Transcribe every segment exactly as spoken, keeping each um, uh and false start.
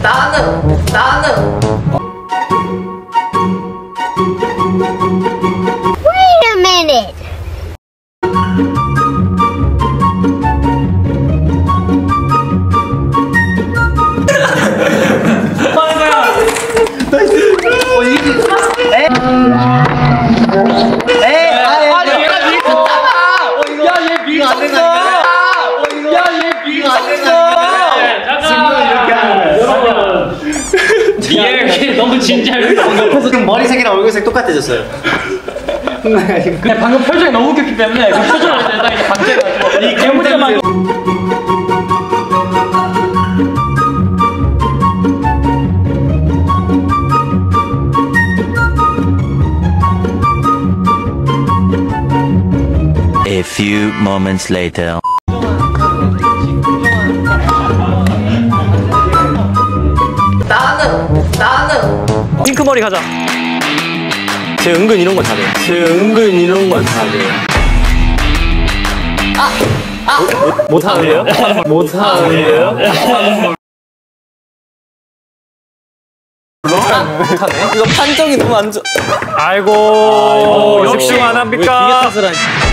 나는 나는 Wait a minute. 이게 너무 진지하게 지금 머리색이랑 얼굴색 똑같아졌어요. 근데 방금 표정이 너무 웃겼기 때문에 그 표정을 내가 이제 방제해가지고 이 개물자만 A few moments later. 나는 나는 핑크머리 가자. 제 은근 이런 거 잘해요. 제 은근 이런 거 잘해요. 아! 아! 못하는데요? 못하는데요? 이거 판정이 너무 안 좋아. 아이고, 역시 안 합니까? 왜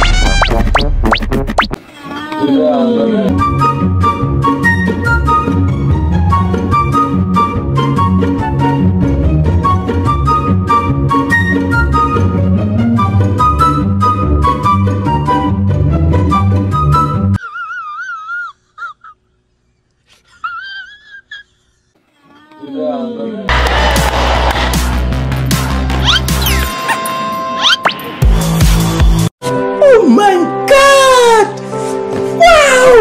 Oh my god! Wow!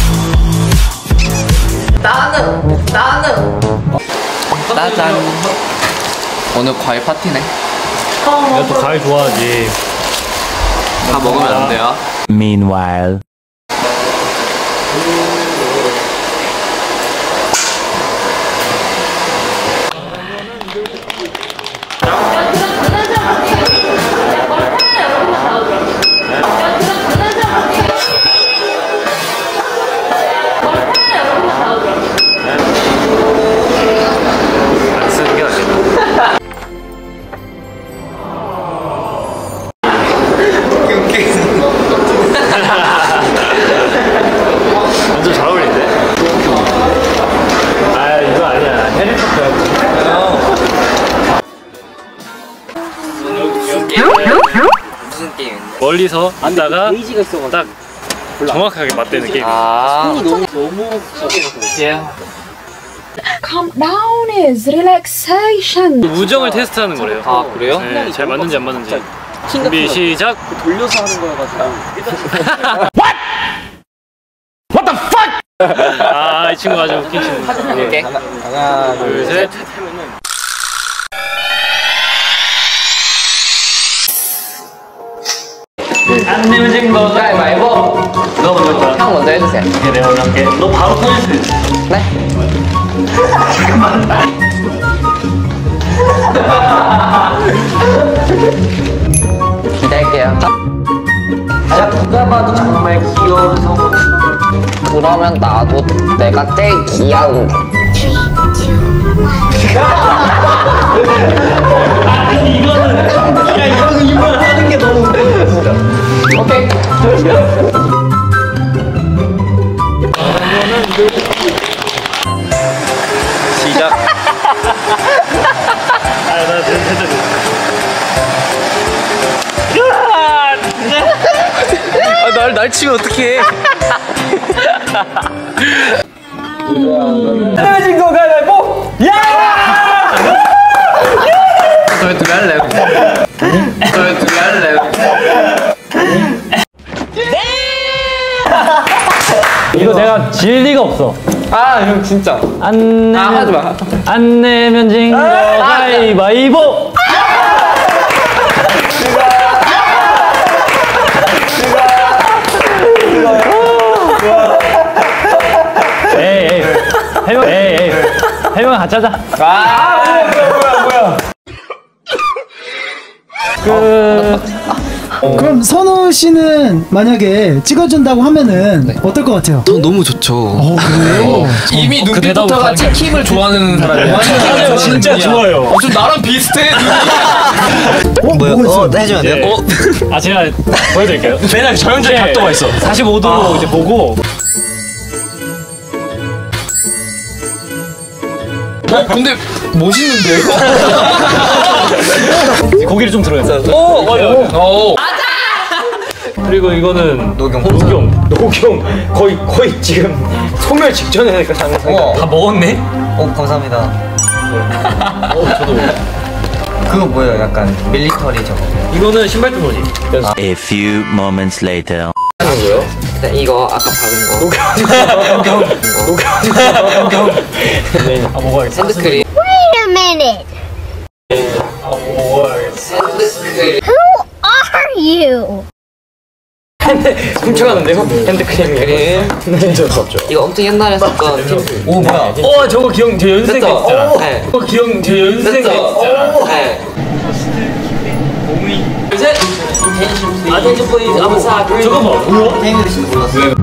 나는 나는 짜잔. 오늘 과일 파티네. 내가 또 과일 좋아하지. 다 먹으면 안 돼요. Meanwhile. 완전 잘 어울리는데? 아 이거 아니야. 해리포터야. 무슨 게임인데? 멀리서 있다가 딱 정확하게 맞대는 게임. 아, 너무 너무 Calm down is relaxation. 우정을 테스트하는 거래요. 아, 그래요? 네, 잘 맞는지 안 맞는지. 준비 시작. 돌려서 하는 거여가지고. What? What the fuck? 아, 이 친구 아주 웃긴 친구. 이렇게 하나, 둘, 셋. 안 내면 진 거. 가위바위보. 너 먼저 거야. 형 먼저 해주세요. 이게 내가 먼저 할게. 너 바로 터질 수 있어. 네. 기대할게요. 자 누가 봐도 정말 귀여운 성우. 그러면 나도 내가 제일 귀여운 게. 아니 이거는 야 이거는 이걸 하는 게 너무 오케이. 시작. 아나 진짜 아, 날, 날 치면 어떡해. 떨어진 거 가위바위보! 야! 저희 둘이 할래요? 저희 둘이 할래요? 이거 내가 질 리가 없어. 아, 형 진짜. 안 내면 아, 하지 마. 안 내면 진 거 가위바위보. 에이 에이 해명 에이 에이 해명 같이 하자. 아 뭐야 뭐야 뭐야 그 그럼 선우 씨는 만약에 찍어준다고 하면은 어떨 것 같아요? 전 너무 좋죠. 어, 그래요? 이미 눈빛부터가 찍힘을 좋아하는 사람이야. 맞아요. 진짜 좋아요. 어, 좀 나랑 비슷해. 어, 뭐야? 어, 해주면 안 돼요? 아 제가 보여드릴게요. 왜냐면 저 형제 각도가 있어. 사십오 도로 이제 보고 어, 근데 멋있는데요? 고기를 좀 들어요. 오, 맞아요. 오. 그리고 이거는 녹용. 녹용. 녹용. 거의 거의 지금 소멸 직전에 그 상황. 우와. 다 먹었네. 어, 감사합니다. 어, 저도. 그거 뭐예요? 약간 밀리터리 저거. 이거는 신발 주머니. A few moments later. 뭐요? 일단 이거 아까 받은 거. 녹용. 녹용. 네. 아 먹어야겠어. 핸드크림. Wait a minute. 아 먹어야겠어. Who are you? 훔쳐가는데요? 핸드크림. 크림. 네, 저 없죠. 이거 엄청 옛날에 썼던 팀. 오, 뭐야? 어, 저거 기억 제 연습생 때 됐다. 있잖아. 오. 네. 그거 기억 제 연습생 때 있잖아. 네. 셋. Attention please. I'm sorry. 잠깐만. 뭐야? 땡글씨 몰랐어.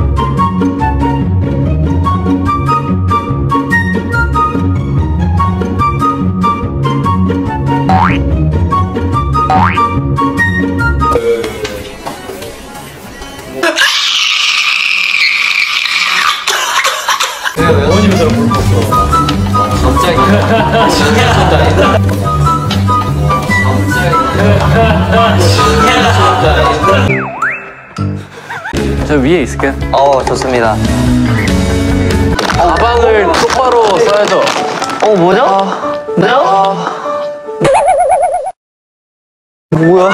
원님처럼 물 먹어. 갑자기. 신기하다. 저 위에 있을게요. 어, 좋습니다. 가방을 똑바로 써야죠. 어, 뭐죠? 뭐야? 뭐야?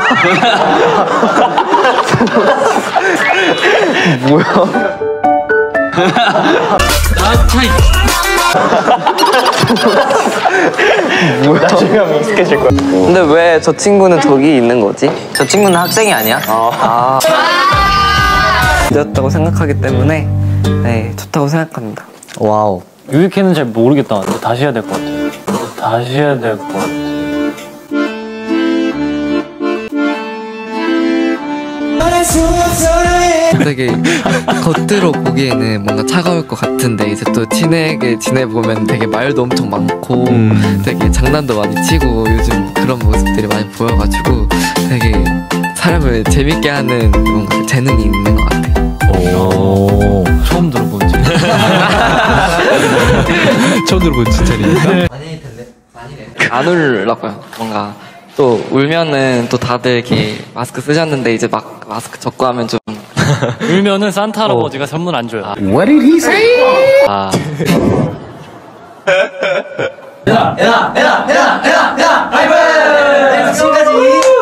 뭐야? 나 차이. 뭐야? 나중에 하면 익숙해질 거야. 근데 왜 저 친구는 저기 있는 거지? 저 친구는 학생이 아니야? 아. 늦었다고 생각하기 때문에 네, 좋다고 생각합니다. 와우. 유익회는 잘 모르겠다. 근데 다시 해야 될 것 같아. 다시 해야 될 것 같아. 되게 겉으로 보기에는 뭔가 차가울 것 같은데 이제 또 친하게 지내보면 되게 말도 엄청 많고 되게 장난도 많이 치고 요즘 그런 모습들이 많이 보여가지고 되게 사람을 재밌게 하는 뭔가 재능이 있는 것 같아요. 오. 처음 들어본 지. 처음 들어본 칭찬이니까. 안 울라고요. 뭔가 또 울면은 또 다들 이렇게 마스크 쓰셨는데 이제 막 마스크 접고 하면 좀 울면은 산타 할아버지가 선물 안 줘요. What did he say? 아. 야, 야, 야, 야, 야, 야, 하이파이브! 지금까지